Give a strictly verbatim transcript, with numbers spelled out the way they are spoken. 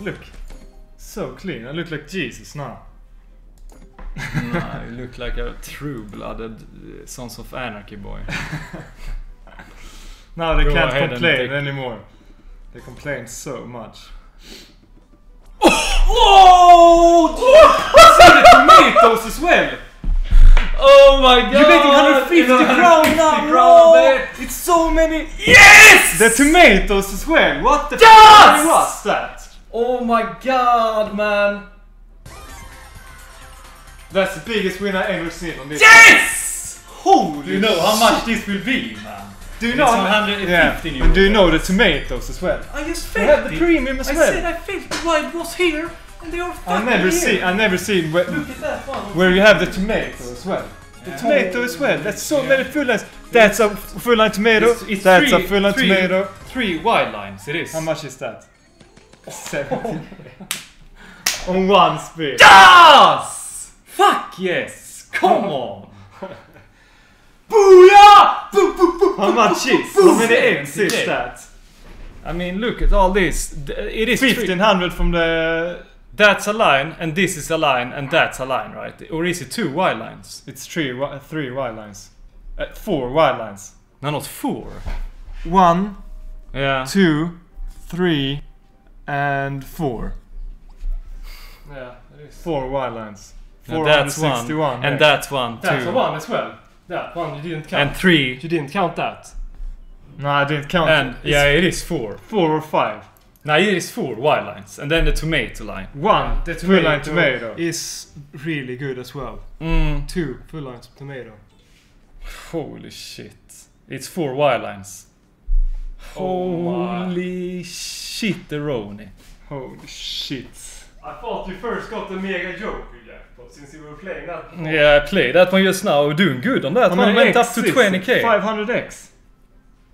Look. So clean. I look like Jesus now. No, you look like a true-blooded uh, Sons of Anarchy boy. Now they Go can't ahead complain anymore. They complain so much. Oh! I see the tomatoes as well! Oh my god! You're getting one hundred fifty crown now! Crown, it's so many. Yes! The tomatoes as well. What the yes! fuck was that? Oh my god, man! That's the biggest win I've ever seen on this. Yes! Holy! Do you know how much this will be, man? Do you know? It's one hundred fifty yeah. euro. And do you know the tomatoes as well? I just They felt have the it. premium as I well. said I felt why it was here, and they are fucking I never here. seen. I never seen where, Look at that one. where you have the tomato as well. The Yeah. tomato as well. That's so Yeah. many full lines. That's a full line tomato. It's, it's That's three, a full line three, tomato. Three wild lines. It is. How much is that? Seventy. On one spin. Yes! Fuck yes! Come on! Booyah! Boo, boo, boo, How much is? How many eggs is seventy K. that? I mean, look at all this. It is Fifteen hundred from the. That's a line, and this is a line, and that's a line, right? Or is it two wild lines? It's three, wi- three wild lines. Uh, four wild lines. No, not four. One, Yeah. two, three, and four. Yeah, it is. Four wild lines. And Four that's hundred one, sixty-one. and that's one, two, That's a one as well. That one you didn't count. and three, You didn't count that. No, I didn't count and it. yeah, It's it is four. four or five. No, it is four wild lines, and then the tomato line. One The full line tomato tomato is really good as well. Mm. Two full lines tomato. Holy shit! It's four wild lines. Oh my. Holy shit, the Roni. Holy shit. I thought you first got the mega joker jackpot since you were playing that. Yeah, I played that one just now. We're doing good on that How one. many Went up X to is twenty it? K. five hundred X.